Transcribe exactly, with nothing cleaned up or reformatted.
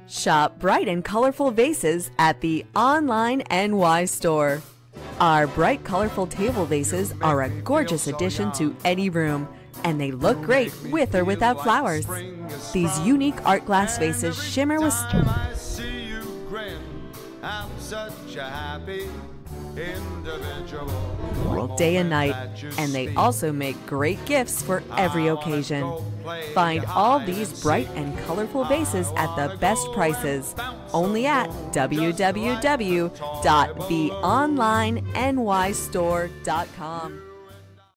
Shop bright and colorful vases at the Online N Y store. Our bright, colorful table vases are a gorgeous addition to any room, and they look great with or without flowers. These unique art glass vases shimmer with day and night, and they also make great gifts for every occasion. Find all these bright and colorful vases at the best prices only at w w w dot the online n y store dot com.